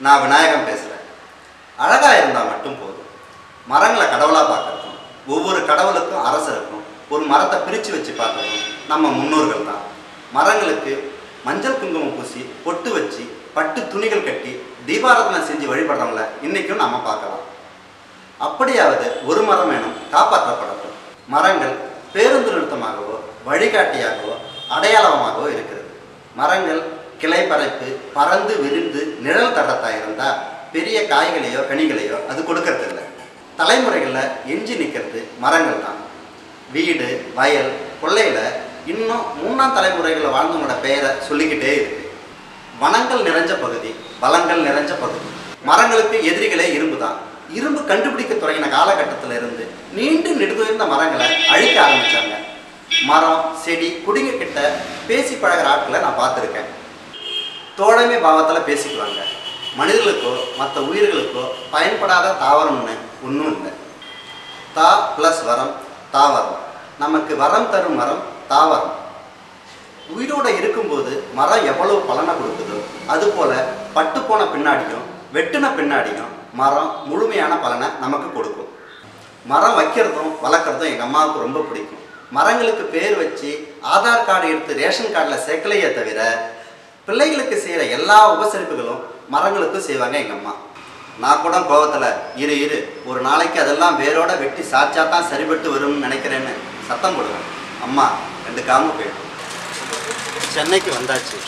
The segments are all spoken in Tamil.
நான் விநாயகம் பேசுகிறேன். அழகாக இருந்தால் மட்டும் போதும். மரங்களை கடவுளாக பார்க்கறதும், ஒவ்வொரு கடவுளுக்கும் அரசருக்கும் ஒரு மரத்தை பிரித்து வச்சு பார்க்கறதும் நம்ம முன்னோர்கள் தான். மரங்களுக்கு மஞ்சள் குங்குமம் பூசி பொட்டு வச்சு பட்டு துணிகள் கட்டி தீபாராதனை செஞ்சு வழிபடுறவங்கள இன்றைக்கும் நம்ம பார்க்கலாம். அப்படியாவது ஒரு மரம் வேணும் காப்பாற்றப்படட்டும். மரங்கள் பேருந்து நிறுத்தமாகவோ வழிகாட்டியாகவோ அடையாளமாகவோ இருக்கிறது. மரங்கள் கிளை பறைப்பு பறந்து விரிந்து நிழல் தரத்தா இருந்தால் பெரிய காய்களையோ கனிகளையோ அது கொடுக்கறது இல்லை. தலைமுறைகளில் எஞ்சி நிற்கிறது மரங்கள் தான். வீடு வயல் கொள்ளையில் இன்னும் 3ஆம் தலைமுறைகளில் வாழ்ந்தவங்களோட பெயரை சொல்லிக்கிட்டே இருக்கு. வனங்கள் நிறைஞ்ச பகுதி, வளங்கள் நிறைஞ்ச பகுதி. மரங்களுக்கு எதிரிகளே இரும்பு தான். இரும்பு கண்டுபிடிக்க தொடங்கின காலகட்டத்தில் இருந்து நீண்டு நெடுதுயர்ந்த மரங்களை அழிக்க ஆரம்பித்தாங்க. மரம் செடி குடிங்க கிட்ட பேசி பழகிற ஆட்களை நான் பார்த்துருக்கேன். தோழமை பாவத்தில் பேசிக்குவாங்க. மனிதர்களுக்கோ மற்ற உயிர்களுக்கோ பயன்படாத தாவரம்னு ஒன்றும் இல்லை. தா ப்ளஸ் வரம் தாவரம். நமக்கு வரம் தரும் மரம் தாவரம். உயிரோடு இருக்கும்போது மரம் எவ்வளவு பலனை கொடுக்குதோ அதுபோல் பட்டு போன பின்னாடியும் வெட்டின பின்னாடியும் மரம் முழுமையான பலனை நமக்கு கொடுக்கும். மரம் வைக்கிறதும் வளர்க்குறதும் எங்கள் அம்மாவுக்கு ரொம்ப பிடிக்கும். மரங்களுக்கு பேர் வச்சு ஆதார் கார்டு எடுத்து ரேஷன் கார்டில் சேர்க்கலையே தவிர பிள்ளைகளுக்கு செய்கிற எல்லா உபசரிப்புகளும் மரங்களுக்கும் செய்வாங்க எங்கள் அம்மா. நான் கூட கோபத்தில் இரு ஒரு நாளைக்கு அதெல்லாம் வேரோட வெட்டி சாச்சா தான் சரிபட்டு வரும்னு நினைக்கிறேன்னு சத்தம் போடுவேன். அம்மா கண்டுக்காமல் போயிடும். சென்னைக்கு வந்தாச்சு.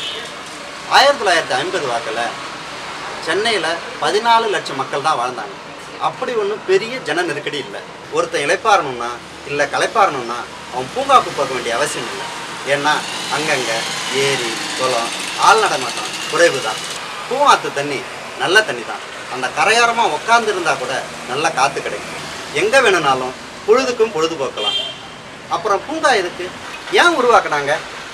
1950 வாக்கில் சென்னையில் 14 லட்சம் மக்கள் தான் வாழ்ந்தாங்க. அப்படி ஒன்றும் பெரிய ஜன நெருக்கடி இல்லை. ஒருத்தன் இளைப்பாறணும்னா இல்லை களைப்பாறணும்னா அவன் பூங்காவுக்கு போக வேண்டிய அவசியம் இல்லை. ஏன்னா அங்கங்கே ஏரி குளம் ஆள் நடமாட்டம் குறைவு தான். பூங்காத்து தண்ணி நல்ல தண்ணி தான். அந்த கரையோரமாக உட்காந்துருந்தா கூட நல்லா காற்று கிடைக்கும். எங்கே வேணும்னாலும் பொழுதுக்கும் பொழுதுபோக்கலாம். அப்புறம் பூங்கா இதுக்கு ஏன் உருவாக்குனாங்க?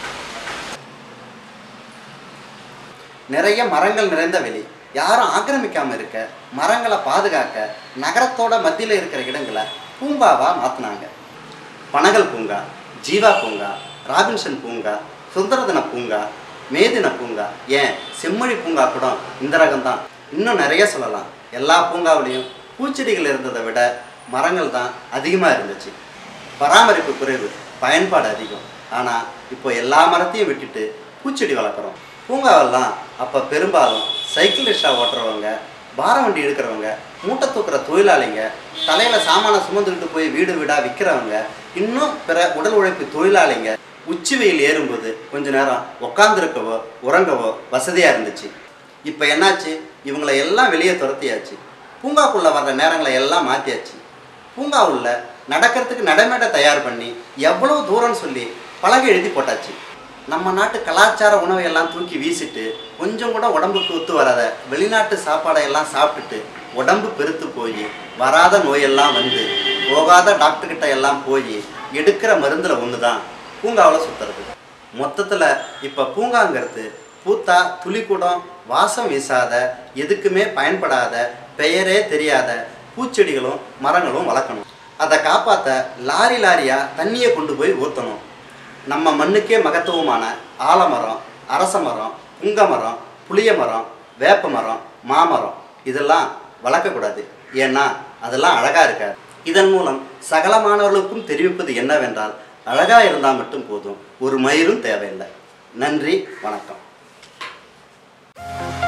நிறைய மரங்கள் நிறைந்த வெளி, யாரும் ஆக்கிரமிக்காமல் இருக்க, மரங்களை பாதுகாக்க நகரத்தோட மத்தியில் இருக்கிற இடங்களை பூங்காவாக மாற்றினாங்க. பனகல் பூங்கா, ஜீவா பூங்கா, ராபின்சன் பூங்கா, சுந்தரதன பூங்கா, மேதின பூங்கா, ஏன் செம்மொழி பூங்கா கூட இந்த ரகம்தான். இன்னும் நிறைய சொல்லலாம். எல்லா பூங்காவிலையும் பூச்செடிகள் இருந்ததை விட மரங்கள் தான் அதிகமாக இருந்துச்சு. பராமரிப்பு குறைவு, பயன்பாடு அதிகம். ஆனால் இப்போ எல்லா மரத்தையும் விட்டுட்டு பூச்செடி வளர்க்குறோம். பூங்காவெல்லாம் அப்போ பெரும்பாலும் சைக்கிள் ரிக்ஷா ஓட்டுறவங்க, பாரம் வண்டி எடுக்கிறவங்க, மூட்டை தூக்குற தொழிலாளிங்க, தலையில் சாமான சுமந்துக்கிட்டு போய் வீடு வீடாக விற்கிறவங்க, இன்னும் பிற உடல் உழைப்பு தொழிலாளிங்க உச்சி வெயில் ஏறும்போது கொஞ்ச நேரம் உட்காந்துருக்கவோ உறங்கவோ வசதியாக இருந்துச்சு. இப்போ என்னாச்சு? இவங்களை எல்லாம் வெளியே துரத்தியாச்சு. பூங்காக்குள்ளே வர்ற நேரங்களை எல்லாம் மாற்றியாச்சு. பூங்காவுள்ள நடக்கிறதுக்கு நடைமேடை தயார் பண்ணி எவ்வளோ தூரம்னு சொல்லி பலகை எழுதி போட்டாச்சு. நம்ம நாட்டு கலாச்சார உணவையெல்லாம் தூக்கி வீசிட்டு கொஞ்சம் கூட உடம்புக்கு ஒத்து வராத வெளிநாட்டு சாப்பாடையெல்லாம் சாப்பிட்டுட்டு உடம்பு பெருத்து போய் வராத நோயெல்லாம் வந்து போகாத டாக்டர்கிட்ட எல்லாம் போய் எடுக்கிற மருந்தில் ஒன்று தான் பூங்காவில் சுற்றுறது. மொத்தத்தில் இப்போ பூங்காங்கிறது பூத்தா துளிக்கூடம் வாசம் வீசாத எதுக்குமே பயன்படாத பெயரே தெரியாத பூச்செடிகளும் மரங்களும் வளர்க்கணும். அதை காப்பாற்ற லாரி லாரியாக தண்ணியை கொண்டு போய் ஊற்றணும். நம்ம மண்ணுக்கே மகத்துவமான ஆலமரம், அரச மரம், புங்க மரம், புளிய மரம், வேப்ப மரம், மாமரம் இதெல்லாம் வளர்க்கக்கூடாது. ஏன்னா அதெல்லாம் அழகாக இருக்காது. இதன் மூலம் சகல மாணவர்களுக்கும் தெரிவிப்பது என்னவென்றால் அழகாக இருந்தால் மட்டும் போதும், ஒரு மயிரும் தேவையில்லை. நன்றி, வணக்கம்.